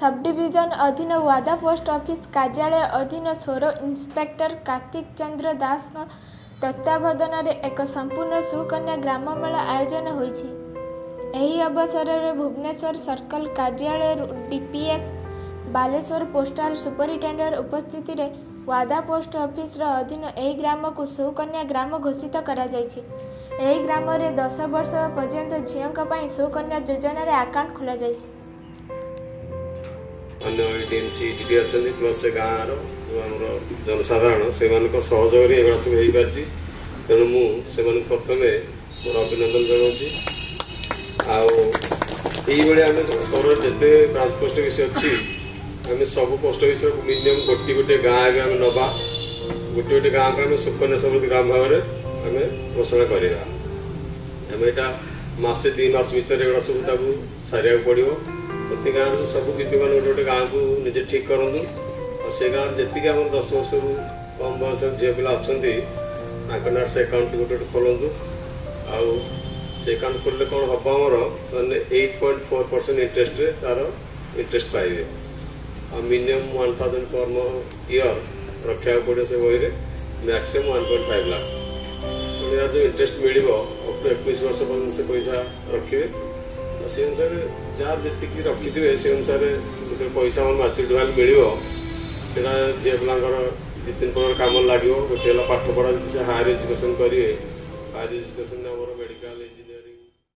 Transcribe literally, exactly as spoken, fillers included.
Sub division अधीन वादा post office कार्यालय अधीन सोर इंस्पेक्टर कार्तिक चंद्र दास तत्वावधान में एक संपूर्ण सुकन्या ग्राम मेला आयोजन होइछि। एही अवसर में भुवनेश्वर सर्कल कार्यालय डीपीएस बालेश्वर पोस्टाल सुपरिटेंडेंट उपस्थिति रे वादा पोस्ट ऑफिस अधीन एही ग्राम को सुकन्या ग्राम घोषित करा जायछि। एही ग्राम रे दस वर्ष पर्यंत झियोंक पई सुकन्या योजना रे अकाउंट खोला जायछि। अन्य डीएमसी डीडी अच्छी प्लस गाँव जनसाधारण से सहयोग एगुड़ा सब हो पार्टी तेणु मुझे प्रथम मोर अभिनंदन जनाऊँगी। आईभि आम सहर जिते ब्रांच पोस्ट ऑफिस अच्छी आम सब पोस्ट ऑफिस मिनिमम गोटे गोटे गाँव आम नवा गोटे गोटे गाँव को आम सुकन्या समृद्धि ग्राम भाव में आम घोषणा करवा। आम यहाँ मसे दी मास भितर एगुड़ा सब सारे पड़ो प्रति गाँव सब विद्यमान गोटे गोटे गाँव को निजे ठीक करूँ से गाँव जी आम दस वर्ष रु कम बयस झील पिला अच्छा ना से अकाउंट गोटे गोटे खोलतु आउ से अकाउंट खोलिले कौन हम आमर से eight point four percent interest तार इंटरेस्ट पाइबे आ minimum one thousand per year रखा पड़े से बही maximum one point five lakh यार जो इंटरेस्ट मिल एक वर्ष पर्यटन से पैसा रखिए से अनुसार जार जी रखिथे से अनुसार जो पैसा मैच्योरिटी वाले मिल झील पिलांर दी तीन प्रकार कम लगे गोटे पाठ पढ़ा से हायर एजुकेशन करेंगे हायर एजुकेशन मेडिकल